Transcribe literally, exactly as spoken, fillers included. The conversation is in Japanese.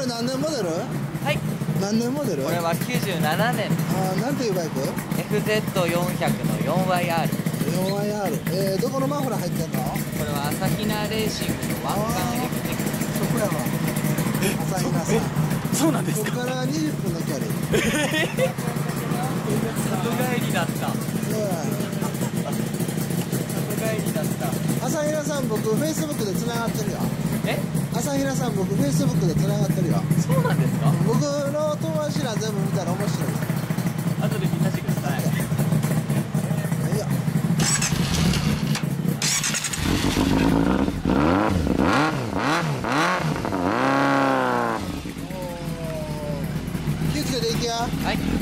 れ何年モデル？ はい。 何年モデル？ これはきゅうじゅうななねん。 ああ、なんていうバイク？ エフゼットよんひゃく の よんワイアール。 よんワイアール。えー、どこのマフラー入ってんの？ これは朝比奈レーシングの湾岸エクテク。 そこやわ。朝比奈さん。 そうなんですか。 ここからにじゅっぷんの距離。 里帰りだった。 そうや。 里帰りだった。 朝比奈さん、僕、フェイスブックで繋がってるよ。 え？ 朝比奈さん、僕、フェイスブックで繋がってるよ。 そうなんですか？ 僕の友達ら全部見たら面白い。 後で見させてください。 いや。気をつけていきや。 はい。